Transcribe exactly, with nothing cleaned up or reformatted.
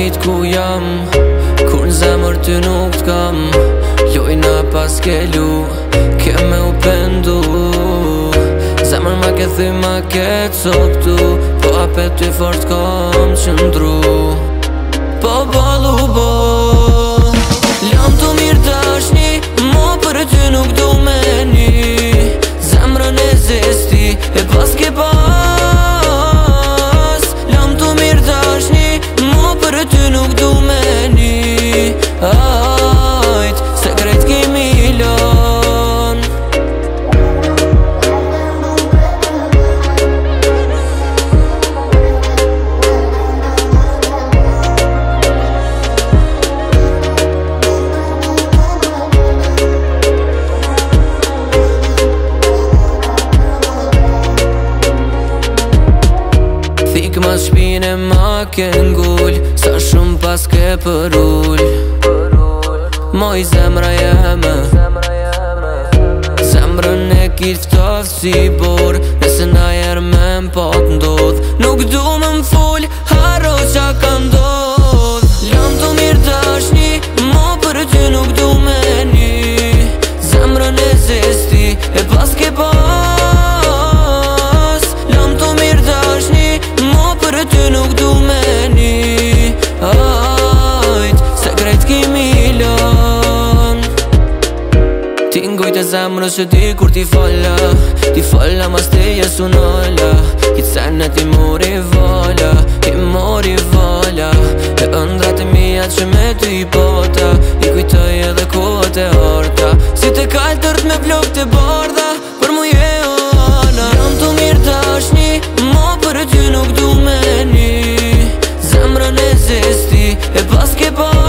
dit ku jam, kur në zemër ty nuk t'kam. Lojna pas ke lu, ke me u pendu. Zemër ma ke thy ma ke coptu, po apet ty fort kom qëndru. Po balu bo, jam të mirë dashni, mo për ty nuk du me një. Zemrën e zesti, e pas ke pas. Jam të mirë dashni, mo për ty nuk du me një. Ajt, sekret kimi lon. Thik ma shpine ma ke ngull, sa shumë pas ke përull. Moj zemra jeme, zemrën e kiftof si bor. Nëse na jer me m'pat ndodh, nuk du me m'full, haro qa ka ndodh. Jam të mirë dashni, mo për ty nuk du me një. Zemrën e zesti, e pas ke pas. Jam të mirë dashni, mo për ty nuk du me një. Ajt, sekret kimi lon. Ti ngujt e zemrës që di kur ti falla, ti falla mas te jesu nëlla. Kitë sen e ti mori vala, i mori vala. E ëndrat e mijat që me ty i pota, i kujtoj edhe kohët e harta. Si te kaltërt me vlog të bardha, për mu je o ana. Jam të mirë dashni, mo për ty nuk du me një. Zemrën e zesti, e pas ke pas.